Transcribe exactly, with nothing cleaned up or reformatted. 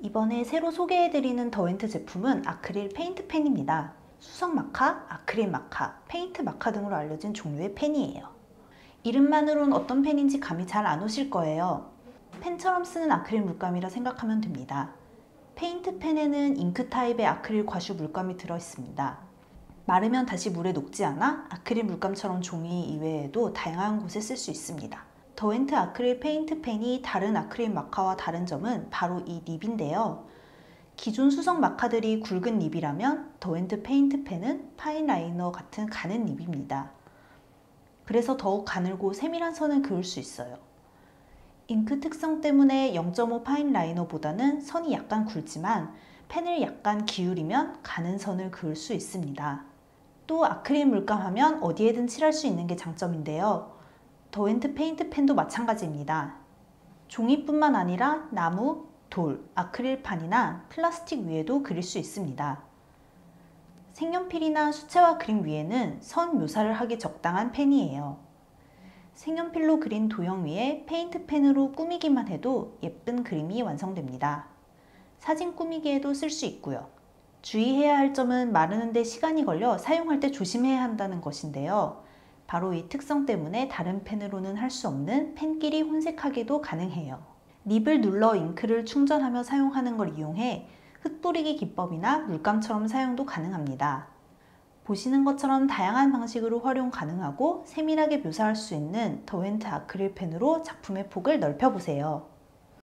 이번에 새로 소개해드리는 더wen트 제품은 아크릴 페인트 펜입니다. 수성 마카, 아크릴 마카, 페인트 마카 등으로 알려진 종류의 펜이에요. 이름만으로는 어떤 펜인지 감이 잘 안 오실 거예요. 펜처럼 쓰는 아크릴 물감이라 생각하면 됩니다. 페인트 펜에는 잉크 타입의 아크릴 과슈 물감이 들어있습니다. 마르면 다시 물에 녹지 않아 아크릴 물감처럼 종이 이외에도 다양한 곳에 쓸 수 있습니다. 더wen트 아크릴 페인트 펜이 다른 아크릴 마카와 다른 점은 바로 이 닙인데요. 기존 수성 마카들이 굵은 닙이라면 더wen트 페인트 펜은 파인 라이너 같은 가는 닙입니다. 그래서 더욱 가늘고 세밀한 선을 그을 수 있어요. 잉크 특성 때문에 영 점 오 파인 라이너보다는 선이 약간 굵지만 펜을 약간 기울이면 가는 선을 그을 수 있습니다. 또 아크릴 물감하면 어디에든 칠할 수 있는 게 장점인데요. 더wen트 페인트 펜도 마찬가지입니다. 종이뿐만 아니라 나무, 돌, 아크릴판이나 플라스틱 위에도 그릴 수 있습니다. 색연필이나 수채화 그림 위에는 선 묘사를 하기 적당한 펜이에요. 색연필로 그린 도형 위에 페인트 펜으로 꾸미기만 해도 예쁜 그림이 완성됩니다. 사진 꾸미기에도 쓸 수 있고요. 주의해야 할 점은 마르는 데 시간이 걸려 사용할 때 조심해야 한다는 것인데요. 바로 이 특성 때문에 다른 펜으로는 할 수 없는 펜끼리 혼색하기도 가능해요. 닙을 눌러 잉크를 충전하며 사용하는 걸 이용해 흙뿌리기 기법이나 물감처럼 사용도 가능합니다. 보시는 것처럼 다양한 방식으로 활용 가능하고 세밀하게 묘사할 수 있는 더wen트 아크릴 펜으로 작품의 폭을 넓혀보세요.